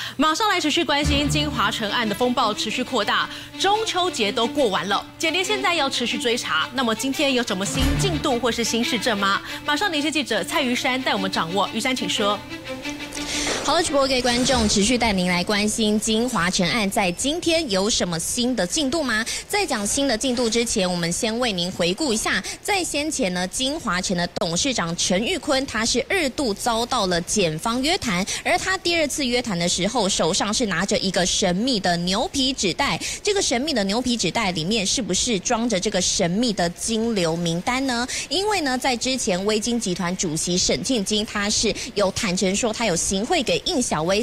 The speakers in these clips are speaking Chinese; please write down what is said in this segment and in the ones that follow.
马上来持续关心金华城案的风暴持续扩大，中秋节都过完了，检联现在要持续追查。那么今天有什么新进度或是新事证吗？马上连线记者蔡瑜珊带我们掌握。瑜珊，请说。 好了，直播各位观众，持续带您来关心金华城案在今天有什么新的进度吗？在讲新的进度之前，我们先为您回顾一下，在先前呢，金华城的董事长陈玉坤，他是2度遭到了检方约谈，而他第2次约谈的时候，手上是拿着一个神秘的牛皮纸袋，这个神秘的牛皮纸袋里面是不是装着这个神秘的金流名单呢？因为呢，在之前威金集团主席沈庆金，他是有坦诚说他有行贿给应小薇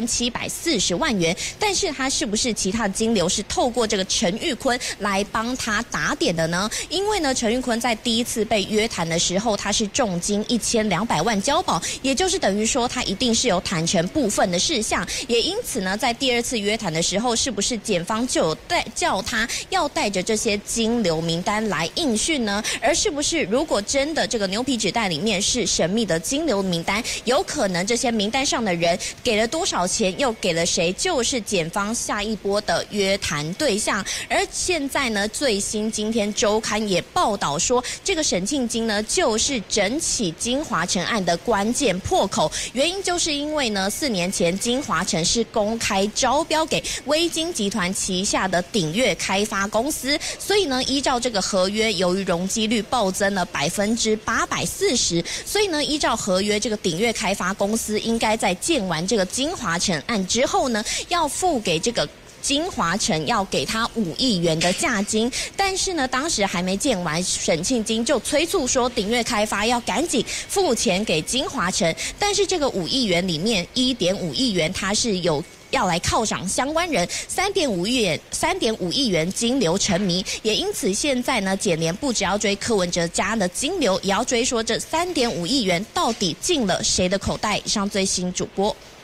4740万元，但是他是不是其他的金流是透过这个陈玉坤来帮他打点的呢？因为呢，陈玉坤在第1次被约谈的时候，他是重金1200万交保，也就是等于说他一定是有坦诚部分的事项，也因此呢，在第2次约谈的时候，是不是检方就有叫他要带着这些金流名单来应讯呢？而是不是如果真的这个牛皮纸袋里面是神秘的金流名单，有可能这些名单上的人给了多少钱，又给了谁，就是检方下一波的约谈对象。而现在呢，最新今天周刊也报道说，这个沈庆金呢，就是整起金华城案的关键破口。原因就是因为呢，4年前金华城是公开招标给威金集团旗下的鼎悦开发公司，所以呢，依照这个合约，由于容积率暴增了840%，所以呢，依照合约，这个鼎悦开发公司应该在建完这个金华城案之后呢，要付给这个金华城要给他5亿元的价金，但是呢，当时还没建完，沈庆金就催促说鼎悦开发要赶紧付钱给金华城，但是这个5亿元里面1.5亿元它是有要来犒赏相关人，3.5亿元金流成谜，也因此现在呢，检联不只要追柯文哲家的金流，也要追说这3.5亿元到底进了谁的口袋。以上最新主播。